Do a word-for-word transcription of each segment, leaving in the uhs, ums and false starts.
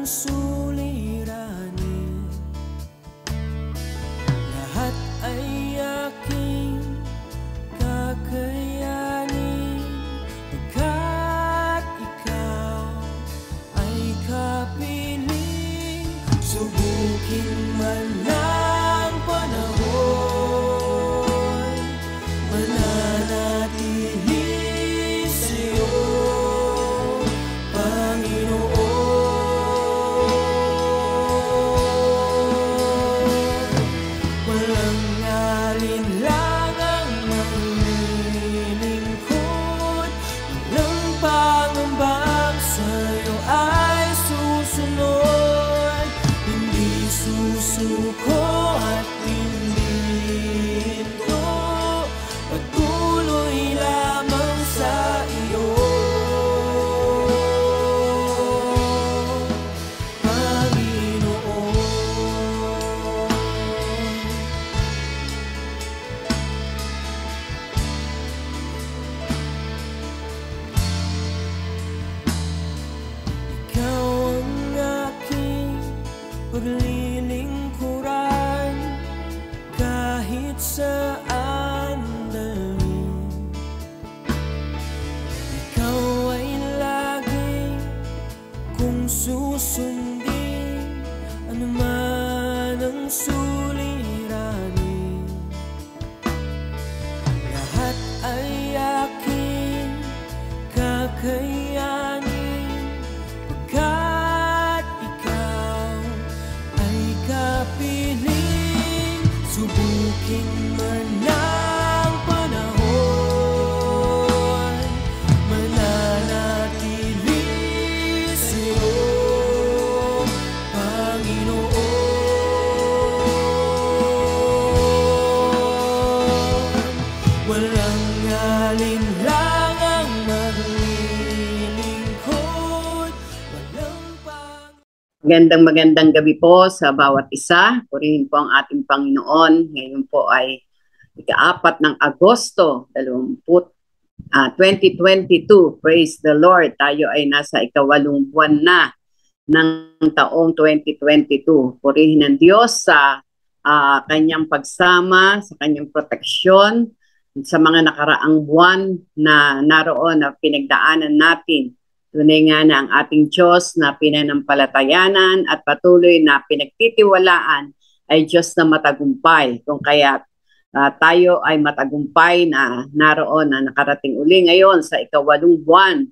ng suliranin, lahat ay aking kakayanin, pagkat ikaw ay kapiling. Subukin man ng panahon, mananatili sa'yo, Panginoon. Walang alinlangang maglilingkod, walang pangambang sa'yo ay susunod. Hindi susuko at hindi ito, patuloy lamang sa iyo, Panginoon. Ikaw ang aking paglilingkuran, kahit saan dalhin. Ikaw ay lagi kong susundin, anuman ang suliranin. Lahat ay aking kakayanin, pagkat ikaw ay kapiling. Subukin man ng panahon, mananatili sa'yo, Panginoon. Walang alinlangang maglilingkod, walang pang... Magandang magandang gabi po sa bawat isa. Purihin po ang ating Panginoon. Ngayon po ay ika-apat ng Agosto, twenty twenty-two. Praise the Lord. Tayo ay nasa ikawalong buwan na ng taong twenty twenty-two. Purihin ang Diyos sa uh, kanyang pagsama, sa kanyang proteksyon, sa mga nakaraang buwan na naroon na pinagdaanan natin. Tunay nga na ang ating Diyos na pinanampalatayanan at patuloy na pinagtitiwalaan ay Diyos na matagumpay. Kung kaya uh, tayo ay matagumpay na naroon na nakarating uli ngayon sa ikawalong buwan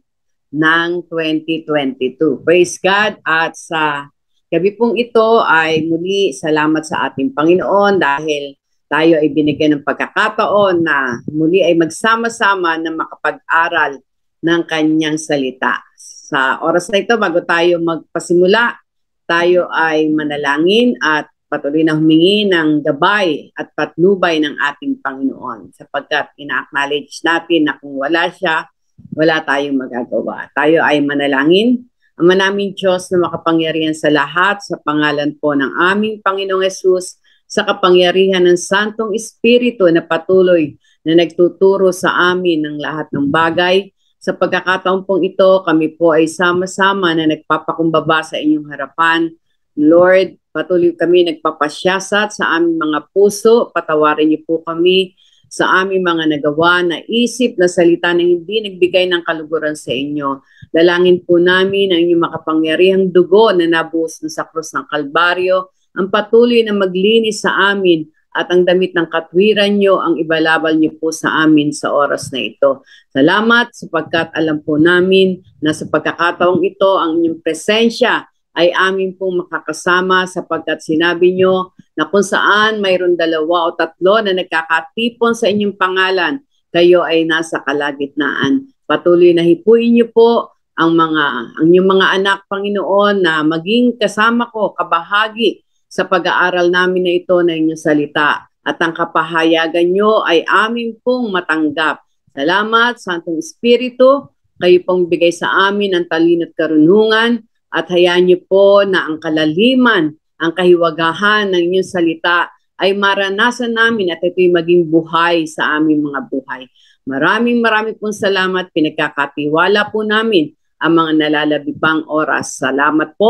ng twenty twenty-two. Praise God. At sa gabi pong ito ay muli salamat sa ating Panginoon dahil tayo ay binigyan ng pagkakataon na muli ay magsama-sama na makapag-aral ng kanyang salita. Sa oras na ito, bago tayo magpasimula, tayo ay manalangin at patuloy na humingi ng gabay at patnubay ng ating Panginoon, sapagkat ina-acknowledge natin na kung wala siya, wala tayong magagawa. Tayo ay manalangin. Ama naming Diyos na makapangyarihan sa lahat, sa pangalan po ng aming Panginoong Hesus, sa kapangyarihan ng Santong Espiritu na patuloy na nagtuturo sa amin ng lahat ng bagay. Sa pagkakataon pong ito, kami po ay sama-sama na nagpapakumbaba sa inyong harapan. Lord, patuloy kami nagpapasyasat sa aming mga puso. Patawarin niyo po kami sa aming mga nagawa na isip na salita na hindi nagbigay ng kaluguran sa inyo. Dalangin po namin ang inyong makapangyarihang dugo na nabuhos sa krus ng Kalbaryo, ang patuloy na maglinis sa amin, at ang damit ng katwiran nyo ang ibalabal nyo po sa amin sa oras na ito. Salamat sapagkat alam po namin na sa pagkakataong ito ang inyong presensya ay amin pong makakasama, sapagkat sinabi nyo na kung saan mayroon dalawa o tatlo na nagkakatipon sa inyong pangalan, kayo ay nasa kalagitnaan. Patuloy na hipuin nyo po ang mga ang inyong mga anak, Panginoon, na maging kasama ko, kabahagi sa pag-aaral namin na ito na inyong salita, at ang kapahayagan nyo ay amin pong matanggap. Salamat, Santong Espiritu, kayo pong bigay sa amin ang talino at karunungan, at hayaan nyo po na ang kalaliman, ang kahiwagahan ng inyong salita ay maranasan namin at ito'y maging buhay sa aming mga buhay. Maraming maraming pong salamat, pinagkakatiwala po namin ang mga nalalabi pang oras. Salamat po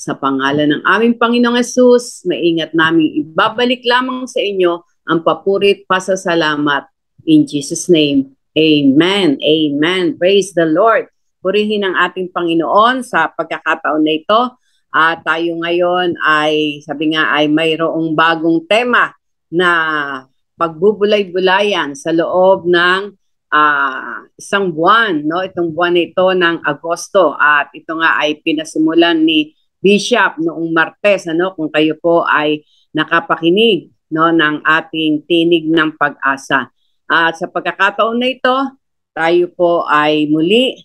Sa pangalan ng aming Panginoong Hesus, maingat namin ibabalik lamang sa inyo ang papurit pasasalamat. In Jesus' name, Amen. Amen. Praise the Lord. Purihin ang ating Panginoon sa pagkakataon na ito. At uh, tayo ngayon ay, sabi nga, ay mayroong bagong tema na pagbubulay-bulayan sa loob ng uh, isang buwan. No? Itong buwan na ito ng Agosto. At ito nga ay pinasimulan ni Bishop noong Martes, ano, kung kayo po ay nakapakinig, no, ng ating tinig ng pag-asa. At sa pagkakataon na ito, tayo po ay muli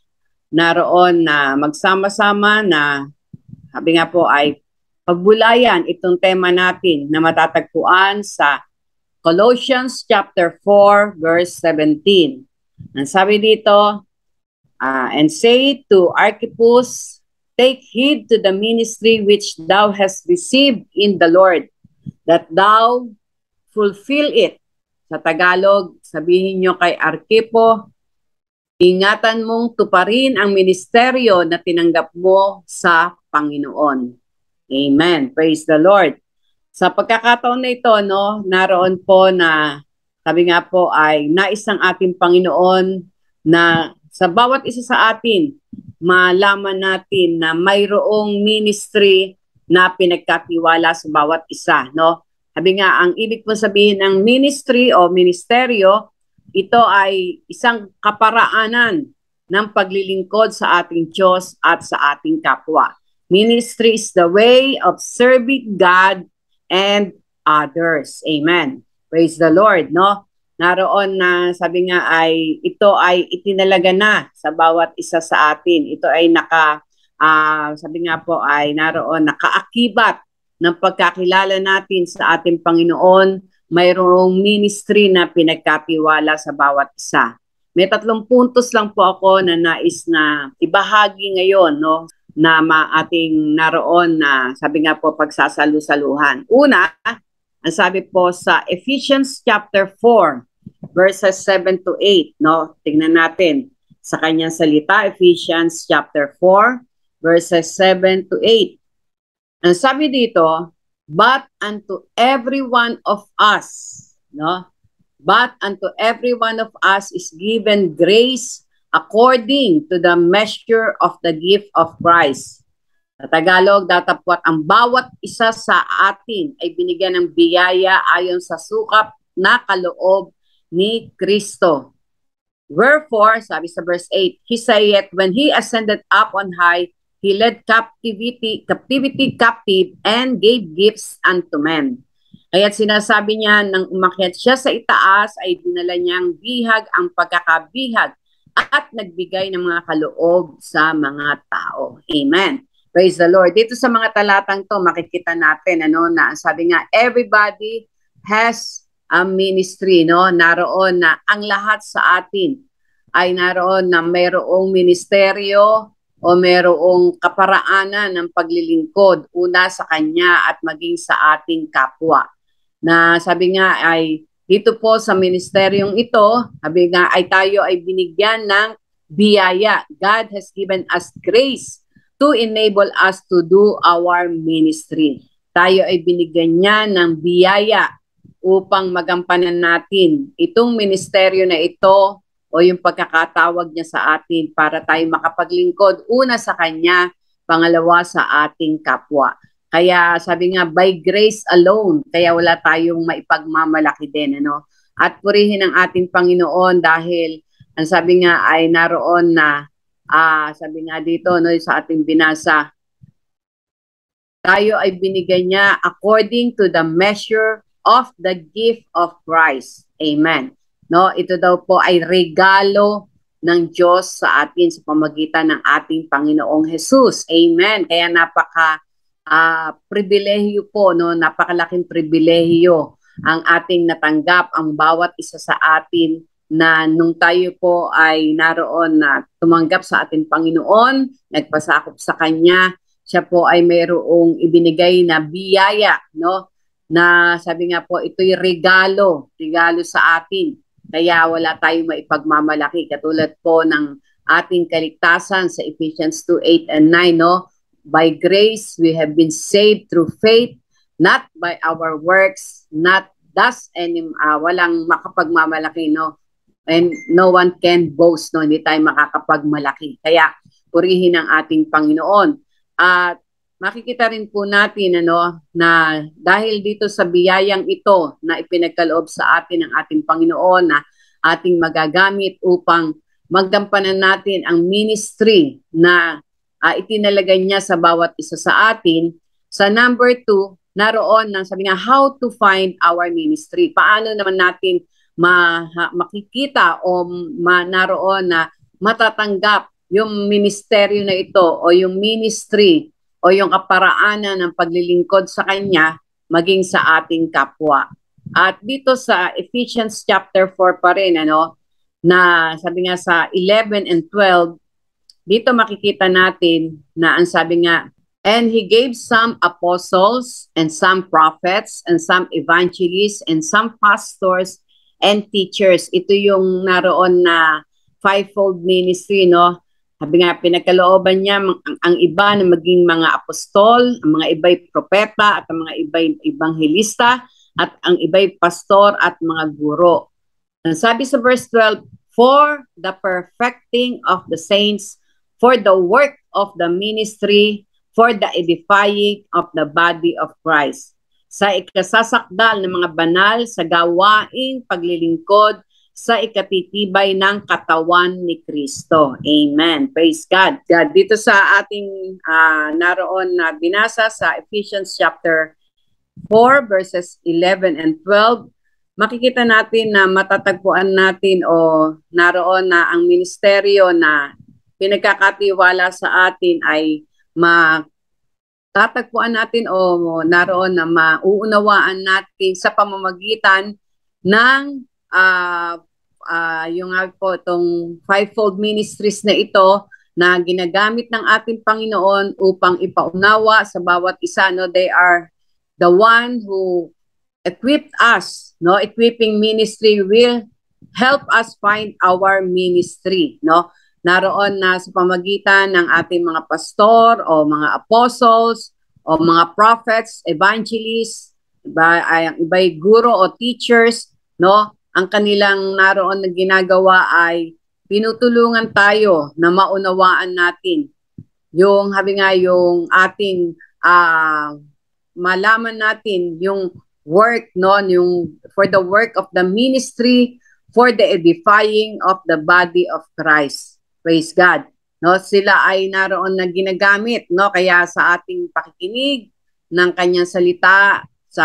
naroon na magsama-sama na, sabi nga po, ay pagbulayan itong tema natin na matatagpuan sa Colossians chapter four verse seventeen. Ang sabi dito, uh, and say to Archippus, take heed to the ministry which thou hast received in the Lord, that thou fulfill it. Sa Tagalog, sabihin nyo kay Arkipo, ingatan mong tuparin ang ministeryo na tinanggap mo sa Panginoon. Amen. Praise the Lord. Sa pagkakataon na ito, no, naroon po na, sabi nga po, ay nais ng ating Panginoon na sa bawat isa sa atin, malaman natin na mayroong ministry na pinagkatiwala sa bawat isa, no? Sabi nga, ang ibig po sabihin ng ministry o ministeryo, ito ay isang kaparaanan ng paglilingkod sa ating Diyos at sa ating kapwa. Ministry is the way of serving God and others. Amen. Praise the Lord, no? Naroon na, sabi nga ay, ito ay itinalaga na sa bawat isa sa atin. Ito ay naka, uh, sabi nga po ay naroon, nakaakibat ng pagkakilala natin sa ating Panginoon. Mayroong ministry na pinagkatiwala sa bawat isa. May tatlong puntos lang po ako na nais na ibahagi ngayon, no, na ating naroon na, sabi nga po, pagsasalu-saluhan. Una, ang sabi po sa Ephesians chapter four, verses seven to eight, no? Tingnan natin sa kanyang salita, Ephesians chapter four, verses seven to eight. Ang sabi dito, but unto every one of us, no? But unto every one of us is given grace according to the measure of the gift of Christ. Sa Tagalog, datapwat ang bawat isa sa atin ay binigyan ng biyaya ayon sa sukap na kaloob ni Kristo. Wherefore, sabi sa verse eight, he saith, when he ascended up on high, he led captivity, captivity captive and gave gifts unto men. Kaya't sinasabi niya, nang umakyat siya sa itaas, ay dinala niyang bihag ang pagkakabihag at nagbigay ng mga kaloob sa mga tao. Amen. Praise the Lord. Dito sa mga talatang to, makikita natin, ano, na sabi nga, everybody has a ministry, no? Naroon na ang lahat sa atin ay naroon na mayroong ministeryo o mayroong kaparaanan ng paglilingkod una sa kanya at maging sa ating kapwa. Na sabi nga ay dito po sa ministeryong ito, sabi nga ay tayo ay binigyan ng biyaya. God has given us grace to enable us to do our ministry. Tayo ay binigyan niya ng biyaya upang magampanan natin itong ministeryo na ito o yung pagkakatawag niya sa atin para tayo makapaglingkod una sa kanya, pangalawa sa ating kapwa. Kaya sabi nga, by grace alone, kaya wala tayong maipagmamalaki din, ano? At purihin ang ating Panginoon dahil ang sabi nga ay naroon na, ah, sabi nga dito, no, sa ating binasa, tayo ay binigyan niya according to the measure of the gift of Christ. Amen. No, ito daw po ay regalo ng Diyos sa atin sa pamagitan ng ating Panginoong Hesus. Amen. Kaya napaka uh, pribilehiyo po, no, napakalaking pribilehiyo ang ating natanggap, ang bawat isa sa atin na nung tayo po ay naroon na tumanggap sa ating Panginoon, nagpasakop sa Kanya, siya po ay mayroong ibinigay na biyaya, no? Na sabi nga po, ito'y regalo, regalo sa atin. Kaya wala tayong maipagmamalaki. Katulad po ng ating kaligtasan sa Ephesians two, eight and nine, no? by grace we have been saved through faith, not by our works, not thus any uh, walang makapagmamalaki, no, and no one can boast, no, hindi tayo makakapagmalaki. Kaya purihin ang ating Panginoon. At makikita rin po natin, ano, na dahil dito sa biyayang ito na ipinagkaloob sa atin ng ating Panginoon na ating magagamit upang maggampanan natin ang ministry na uh, itinalagay niya sa bawat isa sa atin. Sa number two, naroon ng sabi nga, how to find our ministry. Paano naman natin ma, ha, makikita o ma, naroon na matatanggap yung ministeryo na ito o yung ministry o yung kaparaanan ng paglilingkod sa Kanya maging sa ating kapwa. At dito sa Ephesians chapter four pa rin, ano, na sabi nga sa eleven and twelve, dito makikita natin na ang sabi nga, and He gave some apostles and some prophets and some evangelists and some pastors and teachers. Ito yung naroon na fivefold ministry, no? Sabi nga, pinagkalooban niya ang, ang iba na maging mga apostol, ang mga iba'y propeta, at ang mga iba'y ebanghelista, at ang iba'y pastor at mga guro. And sabi sa verse twelve, for the perfecting of the saints, for the work of the ministry, for the edifying of the body of Christ. Sa ikasasakdal ng mga banal sa gawaing paglilingkod sa ikatitibay ng katawan ni Kristo. Amen. Praise God. God, dito sa ating uh, naroon na binasa sa Ephesians chapter four verses eleven and twelve, makikita natin na matatagpuan natin o naroon na ang ministeryo na pinagkakatiwala sa atin ay matatagpuan natin o naroon na mauunawaan natin sa pamamagitan ng uh, uh, yung nga po itong fivefold ministries na ito na ginagamit ng ating Panginoon upang ipaunawa sa bawat isa, no? They are the one who equipped us, no? Equipping ministry will help us find our ministry, no? Naroon na sa pamagitan ng ating mga pastor o mga apostles o mga prophets, evangelists, iba ay iba'y guro o teachers, no? Ang kanilang naroon na ginagawa ay pinutulungan tayo na maunawaan natin yung habi nga yung ating uh, malaman natin yung work, no, yung for the work of the ministry, for the edifying of the body of Christ. Praise God. No, sila ay naroon na ginagamit, no, kaya sa ating pakikinig ng kanyang salita sa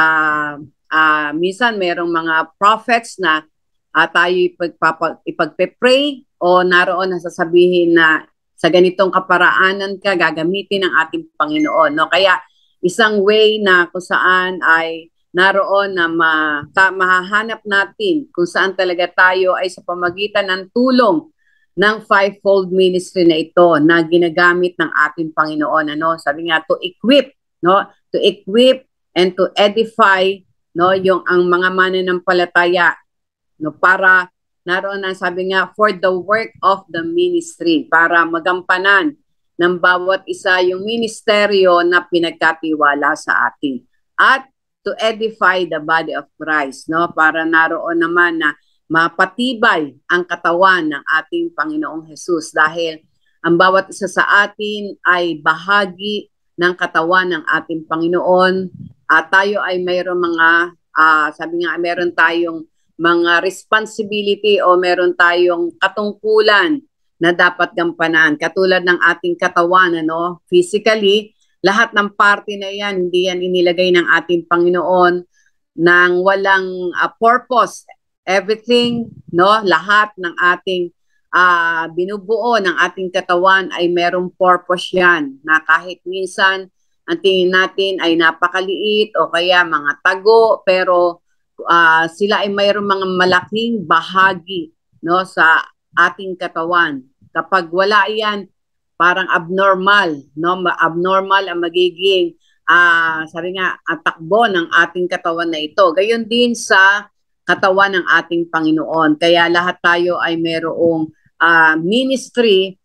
uh, minsan merong mga prophets na uh, tayo ipagpapa, ipagpe-pray o naroon na sasabihin na sa ganitong kaparaanan ka gagamitin ng ating Panginoon, no? Kaya isang way na kung saan ay naroon na ma, ta, mahahanap natin kung saan talaga tayo ay sa pamagitan ng tulong ng fivefold ministry na ito na ginagamit ng ating Panginoon, ano? Sabi nga, to equip, no? To equip and to edify, no, yung ang mga mananampalataya, no, para naroon na sabi nga for the work of the ministry, para magampanan ng bawat isa yung ministeryo na pinagkatiwala sa atin. At to edify the body of Christ, no, para naroon naman na mapatibay ang katawan ng ating Panginoong Hesus dahil ang bawat isa sa atin ay bahagi ng katawan ng ating Panginoon at tayo ay mayroong mga uh, sabi nga mayroon tayong mga responsibility o meron tayong katungkulan na dapat gampanan. Katulad ng ating katawan, ano, physically, lahat ng parte na yan, hindi yan inilagay ng ating Panginoon nang walang uh, purpose. Everything, no, lahat ng ating uh, binubuo ng ating katawan ay merong purpose yan. Na kahit minsan, ang tingin natin ay napakaliit o kaya mga tago, pero Uh, sila ay mayroong mga malaking bahagi, no, sa ating katawan. Kapag wala yan, parang abnormal, no, abnormal ang magiging uh, sabi nga, ang takbo ng ating katawan na ito. Gayon din sa katawan ng ating Panginoon. Kaya lahat tayo ay mayroong uh, ministry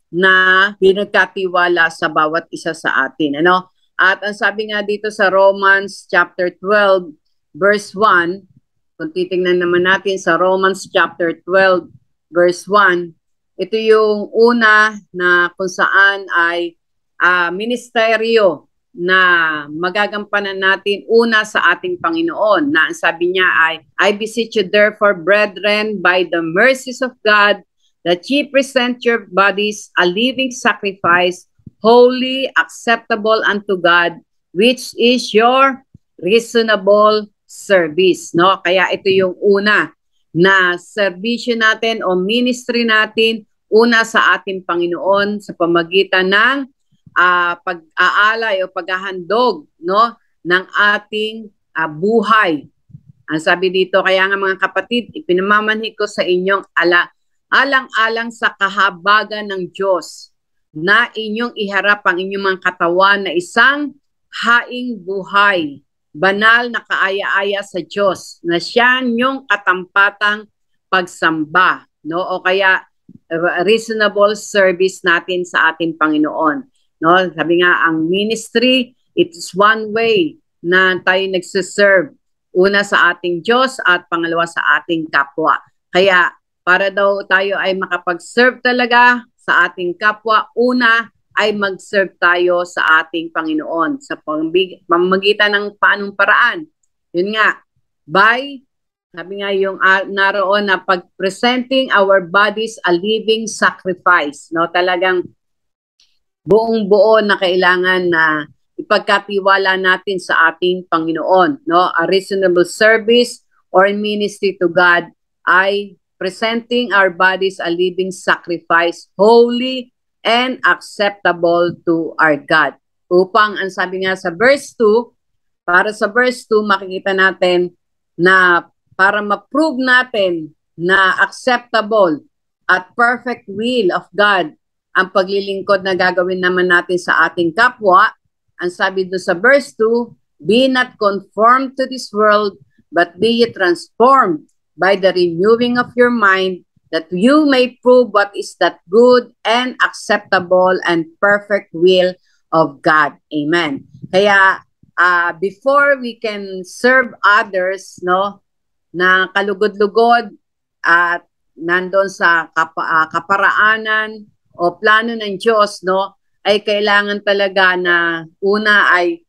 na pinagkatiwala sa bawat isa sa atin. Ano? At ang sabi nga dito sa Romans chapter twelve, verse one, kung titingnan naman natin sa Romans chapter twelve, verse one, ito yung una na kung saan ay uh, ministeryo na magagampanan natin una sa ating Panginoon. Na ang sabi niya ay, I beseech you therefore, brethren, by the mercies of God, that ye present your bodies a living sacrifice, holy, acceptable unto God, which is your reasonable service. No? Kaya ito yung una na serbisyo natin o ministry natin una sa ating Panginoon sa pamagitan ng uh, pag-aalay o paghahandog, no, ng ating uh, buhay. Ang sabi dito, kaya nga mga kapatid, ipinamamanhi ko sa inyong ala, alang-alang sa kahabagan ng Diyos na inyong iharap ang inyong mga katawan na isang haing buhay, banal na kaaya-aya sa Diyos, na siya inyong katampatang pagsamba, no? O kaya reasonable service natin sa ating Panginoon. No? Sabi nga, ang ministry, it's one way na tayo nagsiserve. Una sa ating Diyos at pangalawa sa ating kapwa. Kaya para daw tayo ay makapag-serve talaga sa ating kapwa, una ay mag-serve tayo sa ating Panginoon sa pamamagitan ng paanong paraan. Yun nga, by, sabi nga yung uh, naroon na pag-presenting our bodies a living sacrifice. No? Talagang buong-buo na kailangan na ipagkatiwala natin sa ating Panginoon. No? A reasonable service or ministry to God ay presenting our bodies a living sacrifice, holy and acceptable to our God. Upang, ang sabi nga sa verse two, para sa verse two, makikita natin na para ma-prove natin na acceptable at perfect will of God ang paglilingkod na gagawin naman natin sa ating kapwa, ang sabi doon sa verse two, be not conformed to this world, but be ye transformed by the renewing of your mind, that you may prove what is that good and acceptable and perfect will of God. Amen. Kaya uh, before we can serve others, no, na kalugod-lugod at nandun sa kapa, uh, kaparaanan o plano ng Diyos, no, ay kailangan talaga na una ay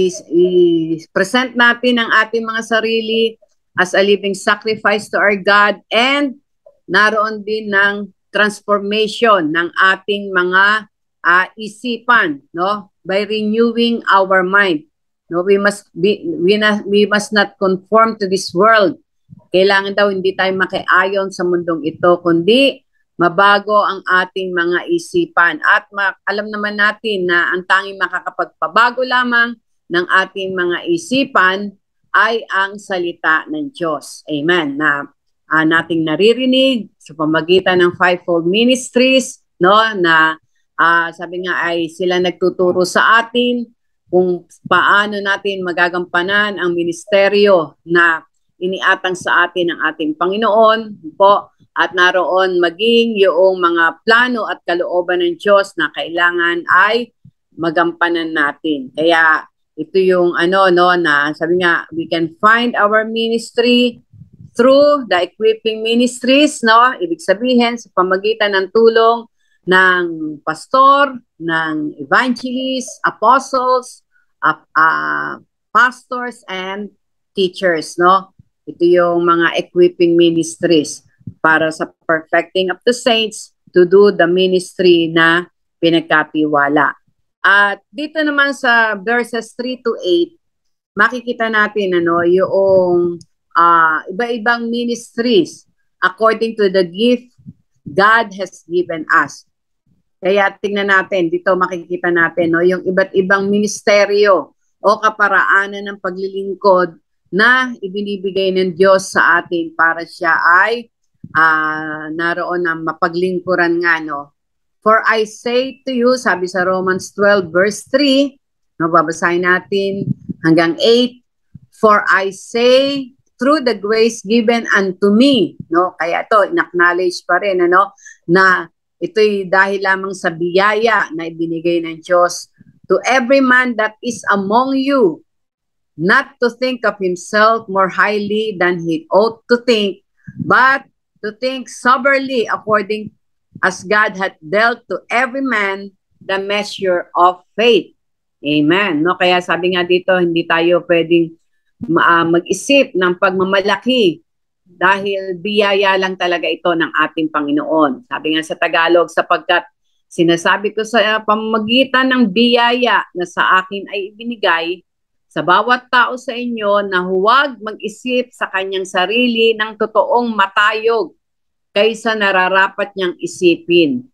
i-present natin ang ating mga sarili as a living sacrifice to our God, and naroon din ng transformation ng ating mga uh, isipan, no, by renewing our mind. No, we must be we, na, we must not conform to this world. Kailangan daw hindi tayo makiayon sa mundong ito, kundi mabago ang ating mga isipan. At ma alam naman natin na ang tanging makakapagpabago lamang ng ating mga isipan ay ang salita ng Diyos. Amen. Na uh, nating naririnig sa pamagitan ng fivefold ministries, no, na uh, sabi nga ay sila nagtuturo sa atin kung paano natin magagampanan ang ministeryo na iniatang sa atin ng ating Panginoon po, at naroon maging yung mga plano at kalooban ng Diyos na kailangan ay magampanan natin. Kaya ito yung ano, no, na sabi nga, we can find our ministry through the equipping ministries, no? Ibig sabihin sa pamagitan ng tulong ng pastor, ng evangelists, apostles, uh, uh, pastors, and teachers, no? Ito yung mga equipping ministries para sa perfecting of the saints to do the ministry na pinagkatiwala. At dito naman sa verses three to eight, makikita natin ano, yung uh, iba-ibang ministries according to the gift God has given us. Kaya tingnan natin, dito makikita natin no, yung iba't ibang ministeryo o kaparaanan ng paglilingkod na ibinibigay ng Diyos sa atin para siya ay uh, naroon na mapaglingkuran nga, no. For I say to you, sabi sa Romans twelve verse three, no, babasahin natin hanggang eight, for I say through the grace given unto me, no, kaya ito, in-acknowledge pa rin, ano, na ito'y dahil lamang sa biyaya na ibinigay ng Diyos to every man that is among you, not to think of himself more highly than he ought to think, but to think soberly according as God hath dealt to every man the measure of faith. Amen. No, kaya sabi nga dito, hindi tayo pwedeng uh, mag-isip ng pagmamalaki dahil biyaya lang talaga ito ng ating Panginoon. Sabi nga sa Tagalog, sapagkat sinasabi ko sa pamamagitan ng biyaya na sa akin ay ibinigay sa bawat tao sa inyo na huwag mag-isip sa kanyang sarili ng totoong matayog kaysa nararapat niyang isipin,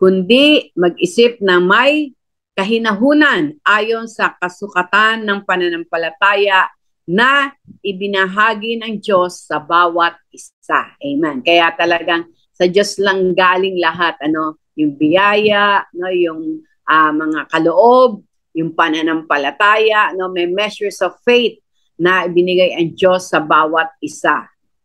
kundi mag-isip na may kahinahunan ayon sa kasukatan ng pananampalataya na ibinahagi ng Diyos sa bawat isa. Amen. Kaya talagang sa Diyos lang galing lahat, ano, yung biyaya, no, yung uh, mga kaloob, yung pananampalataya, no, may measures of faith na ibinigay ang Diyos sa bawat isa.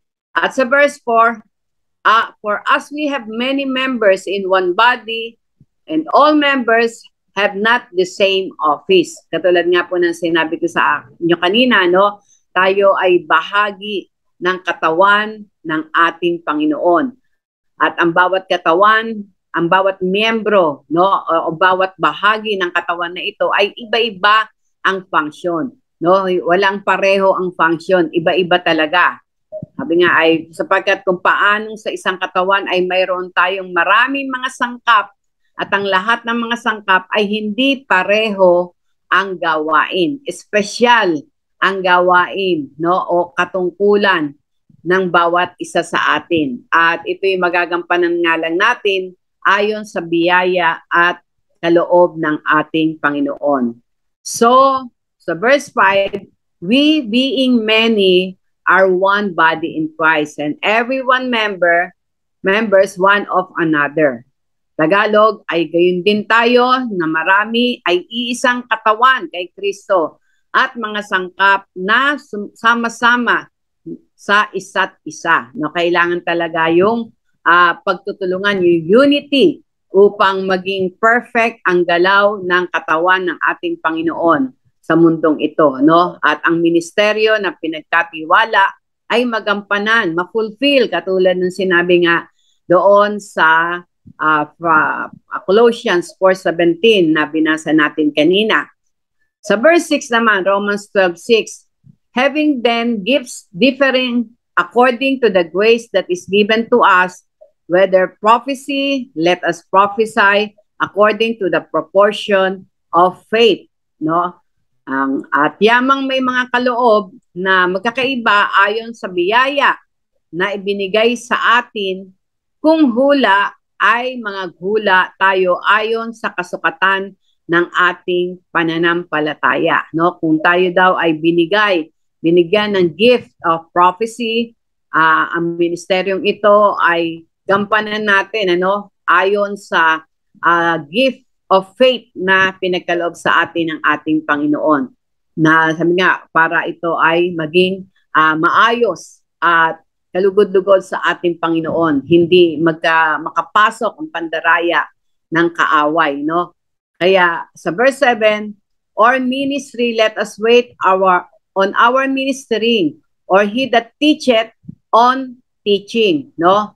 At sa verse four, uh, for us we have many members in one body, and all members have not the same office. Katulad nga po ng sinabi ko sa inyo kanina, no? Tayo ay bahagi ng katawan ng ating Panginoon. At ang bawat katawan, ang bawat miyembro, no, o, o bawat bahagi ng katawan na ito ay iba-iba ang function, no? Walang pareho ang function, iba-iba talaga. Sabi nga ay sapagkat kung paanong sa isang katawan ay mayroon tayong maraming mga sangkap, at ang lahat ng mga sangkap ay hindi pareho ang gawain. Espesyal ang gawain, no, o katungkulan ng bawat isa sa atin. At ito'y magagampanan nga lang natin ayon sa biyaya at kaloob ng ating Panginoon. So, sa verse five, we being many are one body in Christ, and every one member, members one of another. Tagalog ay gayon din tayo na marami ay iisang katawan kay Kristo at mga sangkap na sama-sama sa isa't isa. No, kailangan talaga yung uh, pagtutulungan, yung unity upang maging perfect ang galaw ng katawan ng ating Panginoon sa mundong ito. No? At ang ministeryo na pinagkatiwala ay magampanan, ma-fulfill katulad ng sinabi nga doon sa Uh, uh, Colossians four seventeen na binasa natin kanina. Sa verse six naman, Romans twelve six, having then gifts differing according to the grace that is given to us, whether prophecy, let us prophesy according to the proportion of faith. No? Um, at yamang may mga kaloob na magkakaiba ayon sa biyaya na ibinigay sa atin, kung hula ay mga hula tayo ayon sa kasukatan ng ating pananampalataya. No? Kung tayo daw ay binigay, binigyan ng gift of prophecy, uh, ang ministeryong ito ay gampanan natin, ano, ayon sa uh, gift of faith na pinagkaloob sa atin ng ating Panginoon. Na sabi nga, para ito ay maging uh, maayos at kalugod-lugod sa ating Panginoon, hindi magka, makapasok ang pandaraya ng kaaway, no? Kaya sa verse seven, or ministry, let us wait our on our ministering, or he that teacheth on teaching, no?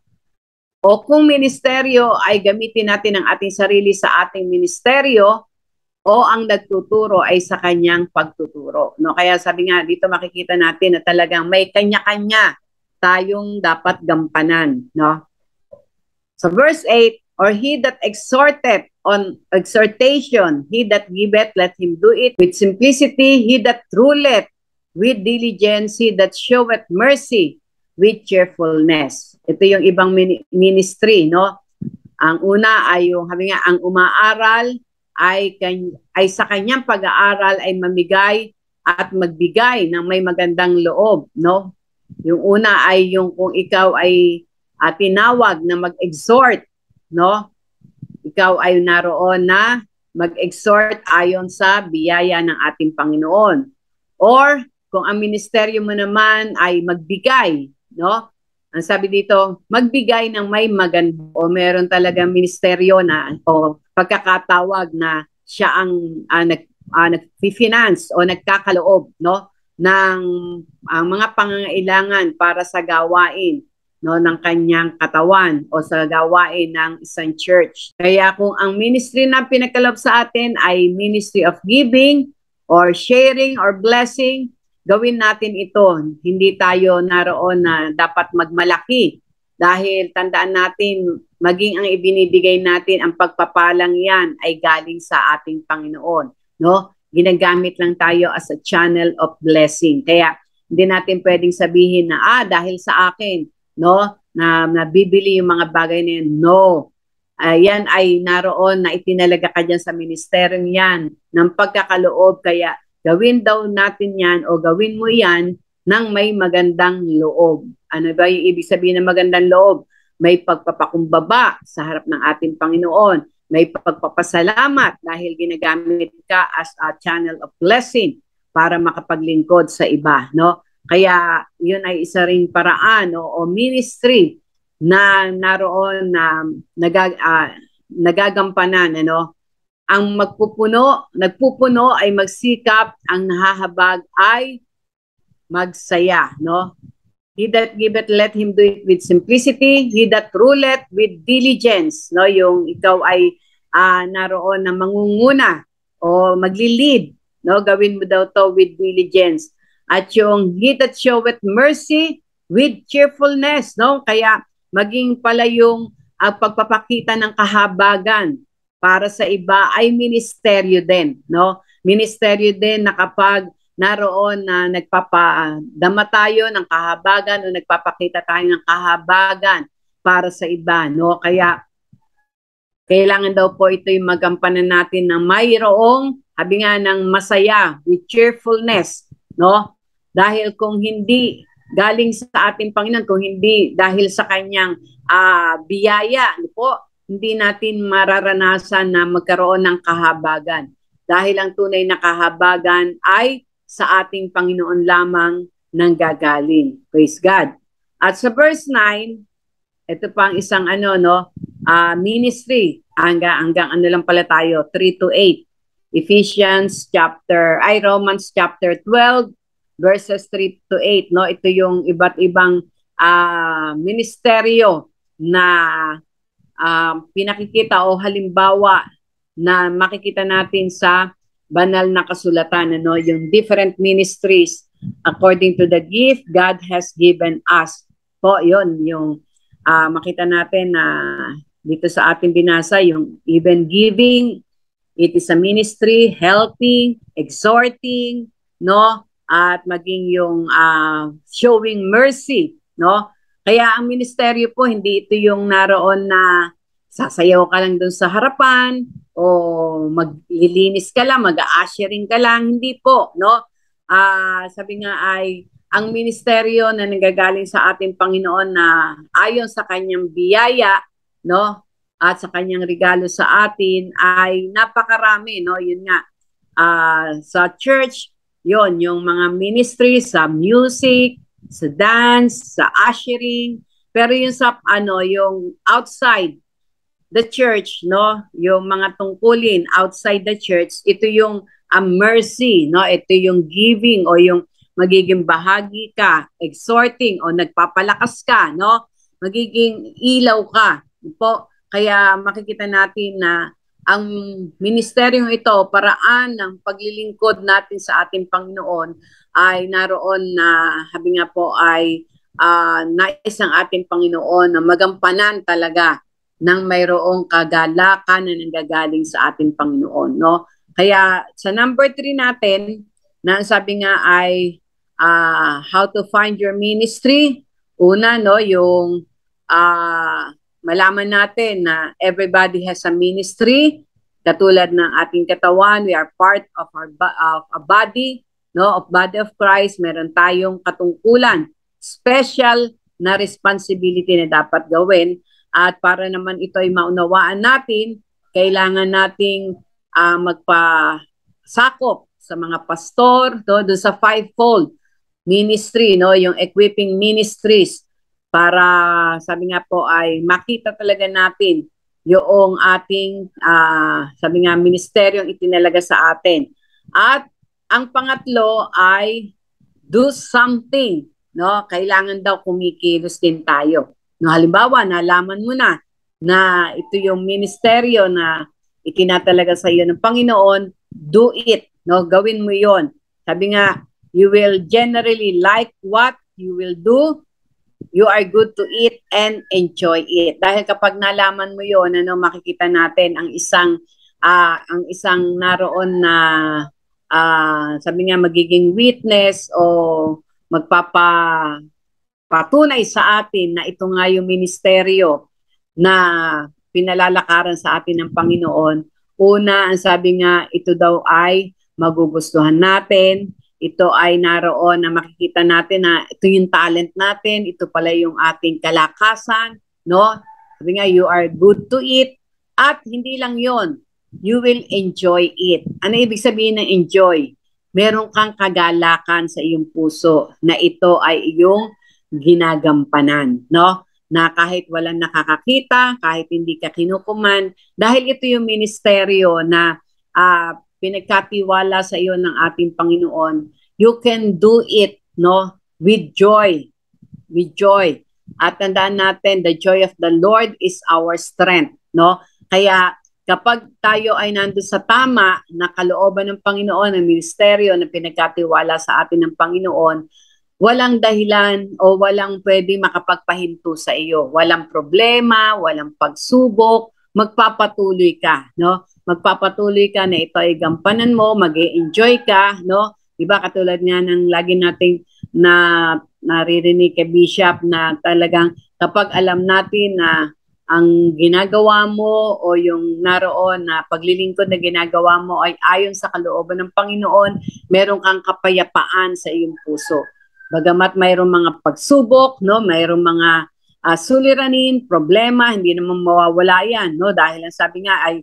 O kung ministeryo ay gamitin natin ang ating sarili sa ating ministeryo, o ang nagtuturo ay sa kanyang pagtuturo, no? Kaya sabi nga dito makikita natin na talagang may kanya-kanya tayong dapat gampanan, no? So verse eight, or he that exhorteth on exhortation, he that giveth, let him do it with simplicity, he that ruleth with diligence, he that showeth mercy with cheerfulness. Ito yung ibang ministry, no? Ang una ay yung, sabi nga, ang umaaral ay, ay sa kanyang pag-aaral ay mamigay at magbigay ng may magandang loob, no? Yung una ay yung kung ikaw ay uh, tinawag na mag-exhort, no? Ikaw ay naroon na mag-exhort ayon sa biyaya ng ating Panginoon. Or kung ang ministeryo mo naman ay magbigay, no? ang sabi dito, magbigay ng may maganda o meron talagang ministeryo na o pagkakatawag na siya ang uh, nag uh, nag-finance o nagkakaloob, no, ng ang uh, mga pangangailangan para sa gawain, no, ng kanyang katawan o sa gawain ng isang church. Kaya kung ang ministry na pinagkaloob sa atin ay ministry of giving or sharing or blessing, gawin natin ito. Hindi tayo naroon na dapat magmalaki dahil tandaan natin maging ang ibinibigay natin, ang pagpapalang yan ay galing sa ating Panginoon, no? Ginagamit lang tayo as a channel of blessing. Kaya hindi natin pwedeng sabihin na ah dahil sa akin, no, na nabibili yung mga bagay na yan. No. Uh, yan ay naroon na itinalaga ka dyan sa ministeryo yan ng pagkakaloob. Kaya gawin daw natin yan o gawin mo yan ng may magandang loob. Ano ba yung ibig sabihin ng magandang loob? May pagpapakumbaba sa harap ng ating Panginoon. May pagpapasalamat dahil ginagamit ka as a channel of blessing para makapaglingkod sa iba, no? Kaya yun ay isa ring paraan, no, o ministry na naroon na nagag, uh, nagagampanan, ano? Ang magpupuno, nagpupuno ay magsikap, ang nahahabag ay magsaya, no? He that giveth, let him do it with simplicity. He that ruleth with diligence, no? Yung ikaw ay uh, naroon na mangunguna o magli-lead, no? Gawin mo daw to with diligence. At yung he that showeth mercy with cheerfulness, no? Kaya maging pala yung uh, pagpapakita ng kahabagan para sa iba ay ministeryo din, no? Ministeryo din na kapag naroon na nagpapadama tayo ng kahabagan o nagpapakita tayo ng kahabagan para sa iba, no? Kaya kailangan daw po ito yung magampanan natin ng mayroong, sabi nga, ng masaya, with cheerfulness, no? Dahil kung hindi galing sa ating Panginoon, kung hindi dahil sa kanyang uh, biyaya, no po, hindi natin mararanasan na magkaroon ng kahabagan. Dahil ang tunay na kahabagan ay sa ating Panginoon lamang nanggagaling. Praise God. At sa verse nine, ito pang isang ano, no, uh, ministry. Hanggang, hanggang ano lang pala tayo, three to eight. Ephesians chapter, ay Romans chapter twelve, verses three to eight. No? Ito yung iba't ibang uh, ministeryo na uh, pinakikita o halimbawa na makikita natin sa banal na kasulatan, ano, yung different ministries according to the gift God has given us. Po, yun, yung uh, makita natin na uh, dito sa ating binasa, yung even giving, it is a ministry, helping, exhorting, no, at maging yung uh, showing mercy, no. Kaya ang ministeryo po, hindi ito yung naroon na sasayaw ka lang dun sa harapan, o maglilinis ka lang, mag-a-ushering ka lang, hindi po, no? Uh, sabi nga ay, ang ministeryo na nanggagaling sa ating Panginoon na ayon sa kanyang biyaya, no? At sa kanyang regalo sa atin ay napakarami, no? Yun nga, uh, sa church, yun, yung mga ministry sa music, sa dance, sa ushering, pero yung sa, ano, yung outside the church, no, yung mga tungkulin outside the church, ito yung um, mercy, no, ito yung giving o yung magiging bahagi ka, exhorting o nagpapalakas ka, no, magiging ilaw ka po. Kaya makikita natin na ang ministeryong ito, paraan ng paglilingkod natin sa ating Panginoon ay naroon na, sabi nga po, ay uh, nais ng ating Panginoon na magampanan talaga ng mayroong kagalakan na nanggagaling sa ating Panginoon, no? Kaya sa number three natin, na sabi nga ay uh, how to find your ministry. Una, no, yung uh, malaman natin na everybody has a ministry. Katulad ng ating katawan, we are part of our of a body, no, of body of Christ. Meron tayong katungkulan, special na responsibility na dapat gawin. At para naman ito ay maunawaan natin, kailangan nating uh, magpasakop sa mga pastor, no, doon sa fivefold ministry, no, yung equipping ministries para sabi nga po ay makita talaga natin yung ating uh, sabi nga ministeryong itinalaga sa atin. At ang pangatlo ay do something, no? Kailangan daw kumikilos din tayo. No, halimbawa, nalaman mo na na ito yung ministeryo na itinatalaga sa iyo ng Panginoon, do it, no? Gawin mo 'yon. Sabi nga, you will generally like what you will do. You are good to eat and enjoy it. Dahil kapag nalaman mo 'yon, ano, makikita natin ang isang uh, ang isang naroon na uh, sabi nga magiging witness o magpapa patunay sa atin na ito nga yung ministeryo na pinalalakaran sa atin ng Panginoon. Una, ang sabi nga, ito daw ay magugustuhan natin. Ito ay naroon na makikita natin na ito yung talent natin. Ito pala yung ating kalakasan. No? Sabi nga, you are good to eat. At hindi lang yon, you will enjoy it. Ano ibig sabihin ng enjoy? Meron kang kagalakan sa iyong puso na ito ay iyong ginagampanan, no? Na kahit walang nakakakita, kahit hindi ka kinukuman, dahil ito yung ministeryo na uh, pinagkatiwala sa iyo ng ating Panginoon, you can do it, no? With joy, with joy. At tandaan natin, the joy of the Lord is our strength, no? Kaya kapag tayo ay nandun sa tama na kalooban ng Panginoon, ng ministeryo na pinagkatiwala sa atin ng Panginoon, walang dahilan o walang pwede makapagpahinto sa iyo. Walang problema, walang pagsubok, magpapatuloy ka, no? Magpapatuloy ka na ito ay gampanan mo, mag-e-enjoy ka, no? Diba katulad nga ng lagi nating na naririnig kay Bishop na talagang kapag alam natin na ang ginagawa mo o yung naroon na paglilingkod na ginagawa mo ay ayon sa kalooban ng Panginoon, meron kang kapayapaan sa iyong puso. Bagamat mayroong mga pagsubok, no, mayroong mga uh, suliranin, problema, hindi naman mawawala yan, no, dahil ang sabi nga ay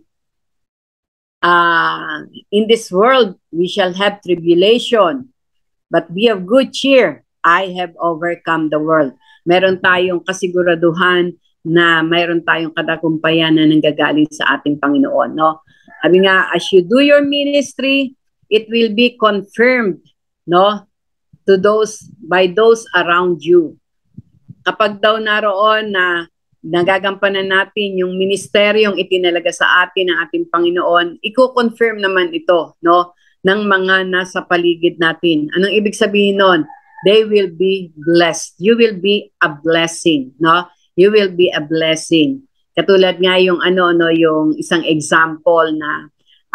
uh, in this world we shall have tribulation, but be of good cheer, I have overcome the world. Meron tayong kasiguraduhan na mayroon tayong katagumpayan na nanggagaling sa ating Panginoon, no. Sabi nga, as you do your ministry, it will be confirmed, no, to those, by those around you. Kapag daw naroon na nagagampanan natin yung ministeryong itinalaga sa atin ng ating Panginoon, i-confirm naman ito, no, ng mga nasa paligid natin. Anong ibig sabihin nun? They will be blessed. You will be a blessing, no? You will be a blessing. Katulad nga yung ano, no, yung isang example na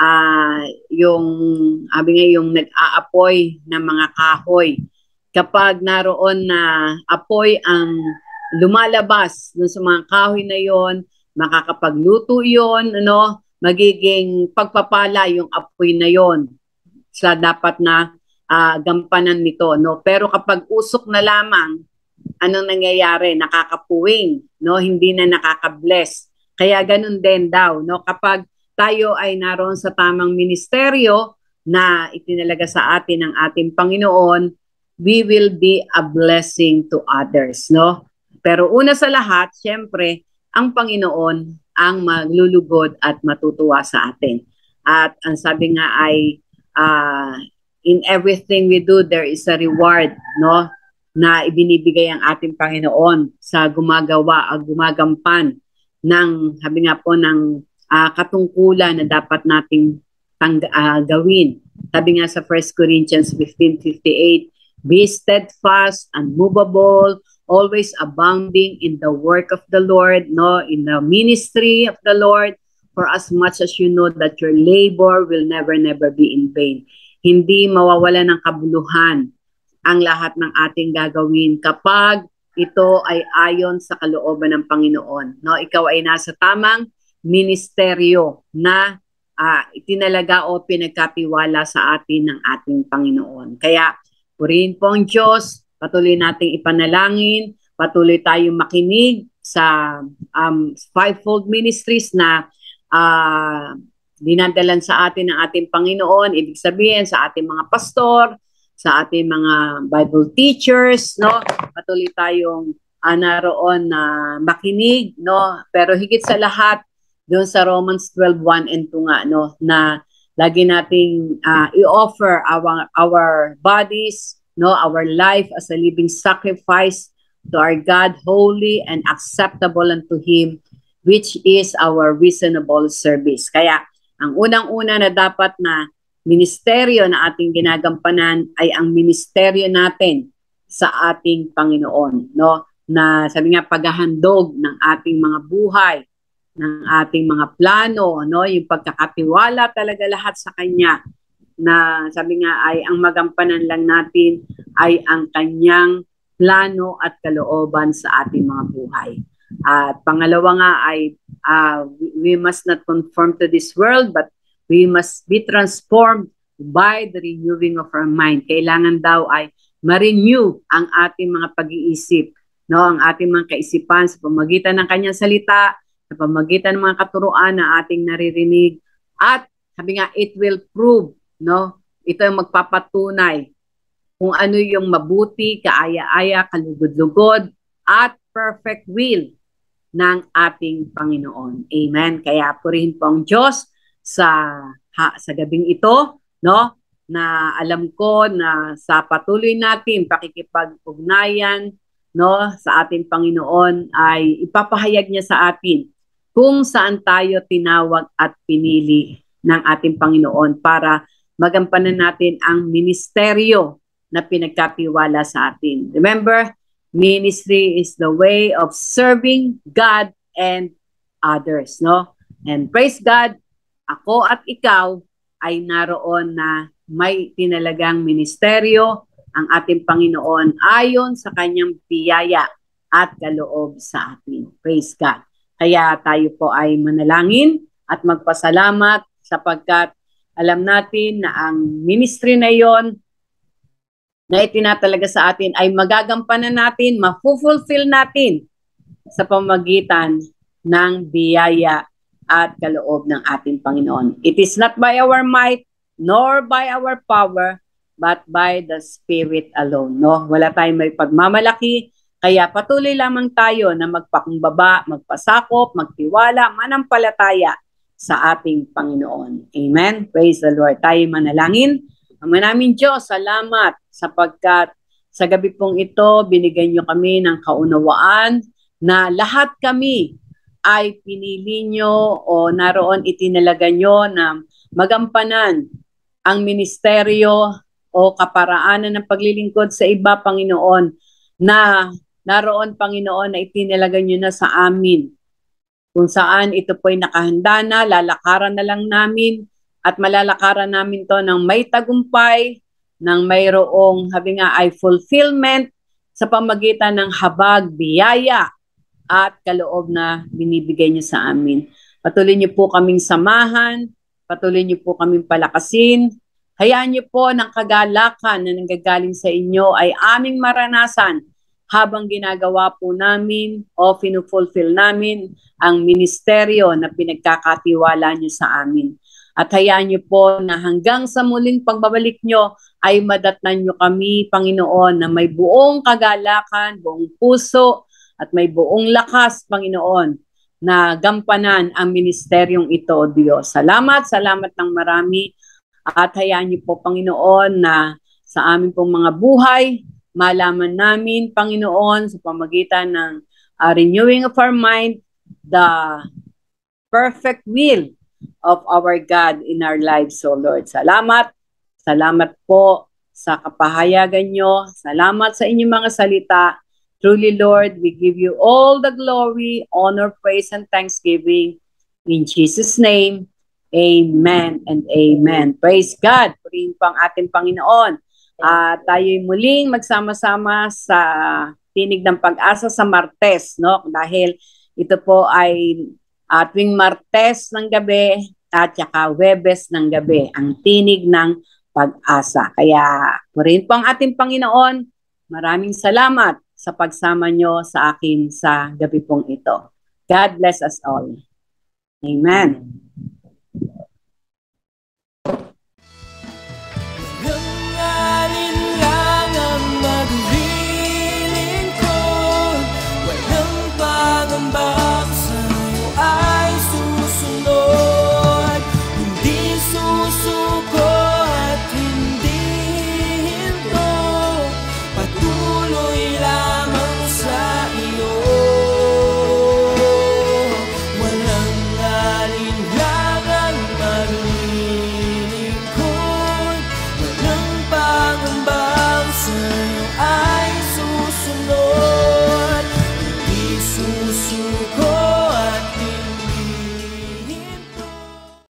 Uh, yung abi nga yung nag-aapoy ng mga kahoy. Kapag naroon na apoy ang lumalabas dun sa mga kahoy na yon, makakapagluto yon, ano, magiging pagpapala yung apoy na yon sa dapat na uh, gampanan nito, no. Pero kapag usok na lamang, anong nangyayari? Nakakapuwing, no, hindi na nakaka-bless. Kaya ganun din daw, no, kapag tayo ay naroon sa tamang ministeryo na itinalaga sa atin ng ating Panginoon, we will be a blessing to others, no? Pero una sa lahat, siyempre, ang Panginoon ang maglulugod at matutuwa sa atin. At ang sabi nga ay, uh, in everything we do, there is a reward, no? Na ibinibigay ang ating Panginoon sa gumagawa at gumagampan ng, sabi nga po, ng Uh, katungkulan na dapat nating uh, gawin. Sabi nga sa First Corinthians fifteen fifty-eight, be steadfast, unmovable, always abounding in the work of the Lord, no, in the ministry of the Lord, for as much as you know that your labor will never, never be in vain. Hindi mawawala ng kabuluhan ang lahat ng ating gagawin kapag ito ay ayon sa kalooban ng Panginoon. No, ikaw ay nasa tamang ministeryo na uh, itinalaga o pinagkatiwala sa atin ng ating Panginoon. Kaya purihin po ang Diyos, patuloy nating ipanalangin, patuloy tayong makinig sa um, fivefold ministries na uh, dinadalan sa atin ng ating Panginoon, ibig sabihin sa ating mga pastor, sa ating mga Bible teachers, no? Patuloy tayong uh, naroon na makinig, no? Pero higit sa lahat, doon sa Romans twelve, one and two nga, no? Na lagi nating uh, i-offer our, our bodies, no? Our life as a living sacrifice to our God, holy and acceptable unto Him, which is our reasonable service. Kaya, ang unang-una na dapat na ministeryo na ating ginagampanan ay ang ministeryo natin sa ating Panginoon, no? Na sabi nga, paghahandog ng ating mga buhay, ng ating mga plano, no? Yung pagkakatiwala talaga lahat sa Kanya, na sabi nga ay ang magampanan lang natin ay ang Kanyang plano at kalooban sa ating mga buhay. At pangalawa nga ay uh, we must not conform to this world, but we must be transformed by the renewing of our mind. Kailangan daw ay ma-renew ang ating mga pag-iisip, no? Ang ating mga kaisipan sa pamamagitan ng Kanyang salita, sa pamamagitan ng mga katuruan na ating naririnig. At sabi nga, it will prove, no? Ito yung magpapatunay kung ano yung mabuti, kaaya-aya, kalugod-lugod, at perfect will ng ating Panginoon. Amen. Kaya purihin po ang Diyos sa ha, sa gabing ito, no? Na alam ko na sa patuloy natin pakikipag-ugnayan, no, sa ating Panginoon ay ipapahayag niya sa atin kung saan tayo tinawag at pinili ng ating Panginoon para magampanan natin ang ministeryo na pinagkatiwala sa atin. Remember, ministry is the way of serving God and others, no? And praise God, ako at ikaw ay naroon na may tinalagang ministeryo ang ating Panginoon ayon sa Kanyang biyaya at kaloob sa atin. Praise God. Kaya tayo po ay manalangin at magpasalamat sapagkat alam natin na ang ministry na yon na itinatalaga sa atin ay magagampanan natin, mafulfill natin sa pamamagitan ng biyaya at kaloob ng ating Panginoon. It is not by our might nor by our power, but by the Spirit alone. No? Wala tayong may pagmamalaki, kaya patuloy lamang tayo na magpakumbaba, magpasakop, magtiwala, manampalataya sa ating Panginoon. Amen? Praise the Lord. Tayo manalangin. Ang naming Diyos, salamat sapagkat sa gabi pong ito, binigyan niyo kami ng kaunawaan na lahat kami ay pinili niyo o naroon itinalaga niyo na magampanan ang ministeryo o kaparaanan ng paglilingkod sa iba, Panginoon, na naroon, Panginoon, na itinalaga niyo na sa amin. Kung saan ito po'y nakahanda na, lalakaran na lang namin at malalakaran namin to ng may tagumpay, ng mayroong, habi nga, ay fulfillment sa pamagitan ng habag, biyaya, at kaloob na binibigay niyo sa amin. Patuloy niyo po kaming samahan, patuloy niyo po kaming palakasin, hayaan niyo po ng kagalakan na nanggagaling sa inyo ay aming maranasan habang ginagawa po namin o finufulfill namin ang ministeryo na pinagkakatiwala niyo sa amin. At hayaan niyo po na hanggang sa muling pagbabalik niyo ay madatnan niyo kami, Panginoon, na may buong kagalakan, buong puso, at may buong lakas, Panginoon, na gampanan ang ministeryong ito, O Diyos. Salamat, salamat ng marami. At hayaan niyo po, Panginoon, na sa amin pong mga buhay, malaman namin, Panginoon, sa pamagitan ng uh, renewing of our mind, the perfect will of our God in our lives, O Lord. Salamat, salamat po sa kapahayagan nyo. Salamat sa inyong mga salita. Truly, Lord, we give you all the glory, honor, praise, and thanksgiving. In Jesus' name, amen and amen. Praise God. Purihin po ang ating Panginoon. Uh, tayo'y muling magsama-sama sa Tinig ng Pag-asa sa Martes, no? Dahil ito po ay uh, tuwing Martes ng gabi at saka Huwebes ng gabi, ang Tinig ng Pag-asa. Kaya purihin po ang ating Panginoon. Maraming salamat sa pagsama nyo sa akin sa gabi pong ito. God bless us all. Amen.